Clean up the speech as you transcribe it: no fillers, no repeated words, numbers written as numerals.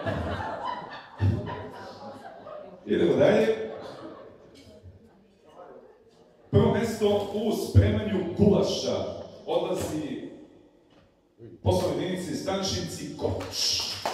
Idemo dalje. Prvo mjesto u spremanju gulaša odlazi poslovnoj jedinici Stančinci Koč.